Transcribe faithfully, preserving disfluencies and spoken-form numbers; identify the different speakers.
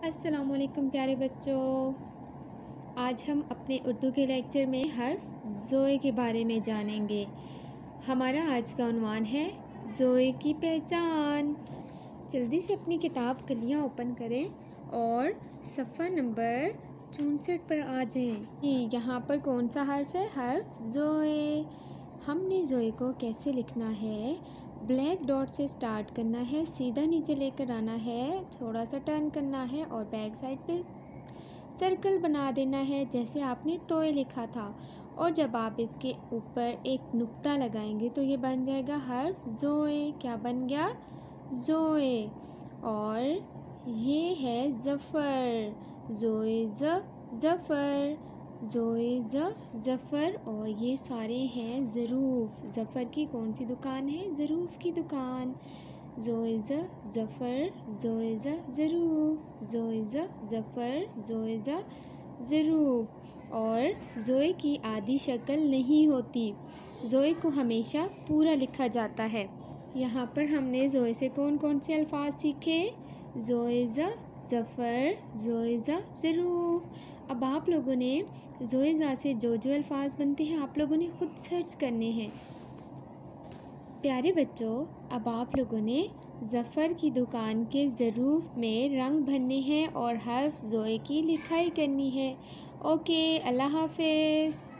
Speaker 1: अस्सलामुअलैकुम प्यारे बच्चों। आज हम अपने उर्दू के लेक्चर में हर्फ ज़ोए के बारे में जानेंगे। हमारा आज का उन्वान है ज़ोए की पहचान। जल्दी से अपनी किताब कलियाँ ओपन करें और सफ़ा नंबर चौंसठ पर आ जाएं। कि यहाँ पर कौन सा हर्फ है? हर्फ ज़ोए। हमने ज़ोए को कैसे लिखना है? ब्लैक डॉट से स्टार्ट करना है, सीधा नीचे लेकर आना है, थोड़ा सा टर्न करना है और बैक साइड पे सर्कल बना देना है जैसे आपने तोए लिखा था। और जब आप इसके ऊपर एक नुक्ता लगाएंगे तो ये बन जाएगा हर्फ ज़ोए। क्या बन गया? ज़ोए। और ये है ज़फ़र। ज़ोए ज़ ज़फ़र, ज़ोए ज़ ज़फ़र। और ये सारे हैं ज़रूफ़। ज़फ़र की कौन सी दुकान है? ज़रूफ़ की दुकान। ज़ोए ज़ ज़फ़र, ज़ोए ज़ ज़रूफ़, ज़ोए ज़ ज़फ़र, ज़ोए ज़ ज़रूफ़। और ज़ोए की आधी शक्ल नहीं होती। ज़ोए को हमेशा पूरा लिखा जाता है। यहाँ पर हमने ज़ोए से कौन कौन से अल्फाज सीखे? ज़ोए ज़ ज़फ़र, ज़ोए ज़ ज़रूफ़। अब आप लोगों ने ज़ोए ज़ा से जो जो अल्फाज बनते हैं आप लोगों ने खुद सर्च करने हैं। प्यारे बच्चों, अब आप लोगों ने ज़फ़र की दुकान के ज़रूफ़ में रंग भरने हैं और हर्फ ज़ोए की लिखाई करनी है। ओके, अल्लाह हाफ़िज़।